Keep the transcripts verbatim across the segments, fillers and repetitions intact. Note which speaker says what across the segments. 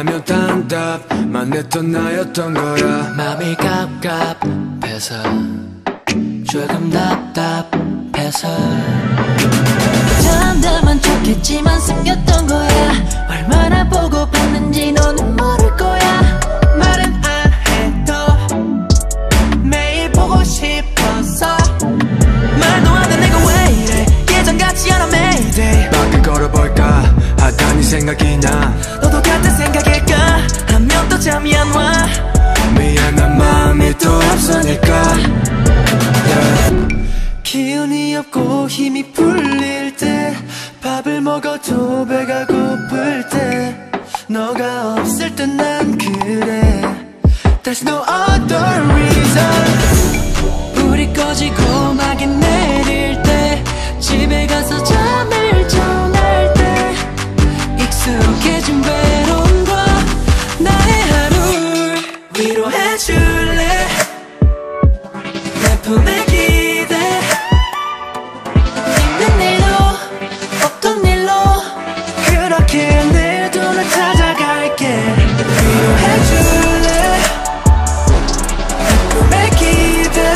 Speaker 1: 라면 단답만 했던 나였던 거야.
Speaker 2: 맘이 갑갑해서 조금 답답해서
Speaker 3: 장담한 척했지만 숨겼던 거야. 얼마나 보고 봤는지 너는 모를 거야.
Speaker 4: 말은 안 해도 매일 보고 싶어서 말도 안 돼 내가 왜 이래 예전 같지 않아 Mayday.
Speaker 1: 밖에 걸어볼까 하다니 생각이 나.
Speaker 4: 너도 같은 생각일까 하면 또 잠이 안 와.
Speaker 1: 미안한 마음이 또 앞서니까 yeah.
Speaker 4: 기운이 없고 힘이 풀릴 때 밥을 먹어도 배가 고플 때 너가 없을 땐 난 그래. There's no other reason.
Speaker 3: 불이 꺼지고 막이 내릴 때 집에 가서 잠을 청할 때 익숙해진 외로움과 나의 하루를
Speaker 4: 위로해줄래. 내 품에 기대.
Speaker 3: 있는 일로 없던 일로
Speaker 4: 그렇게 내일도 널 찾아갈게. 위로해줄래. 내 품에 기대.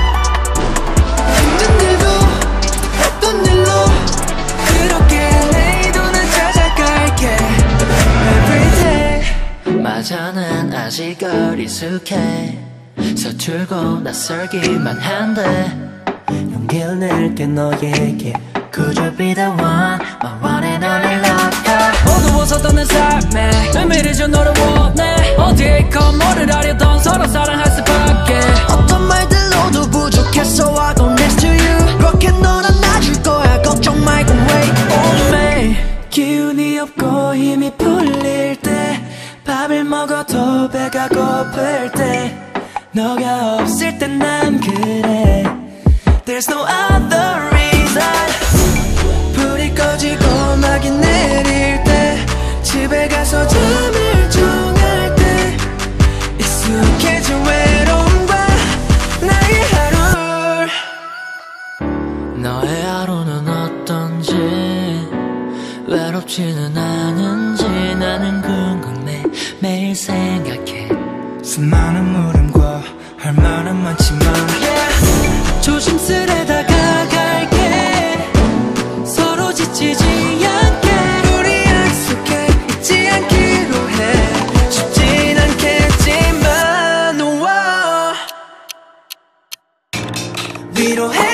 Speaker 4: 있는 일도 없던 일로 그렇게 내일도 널 찾아갈게. Everyday.
Speaker 2: 맞아 난 아직 어리숙해 서툴고 낯설기만 한데
Speaker 4: 용기를 낼게 너에게.
Speaker 2: Could you be the one, my one and only love.
Speaker 3: 어두워서던 내 삶에 의미를 준 너를 원해. 어디에 있건 뭐를 하려던 서로 사랑할 수밖에.
Speaker 4: 어떤 말들로도 부족했어. I go next to you. 그렇게 널 안아줄 거야 걱정 말고 wait on me. 기운이 없고 힘이 풀릴 때 밥을 먹어도 배가 고플 때 너가 없을 땐 난 그래. There's no other reason. 불이 꺼지고 막이 내릴 때 집에 가서 잠을 청할 때 익숙해진 외로움과 나의 하루를.
Speaker 2: 너의 하루는 어떤지 외롭지는 않은지 나는 궁금해. 매일 생각해.
Speaker 4: 수많은 물음과 할 말은 많지만 yeah. 조심스레 다가갈게. 서로 지치지 않게 우리 약속해 잊지 않기로 해. 쉽진 않겠지만 너와 위로해.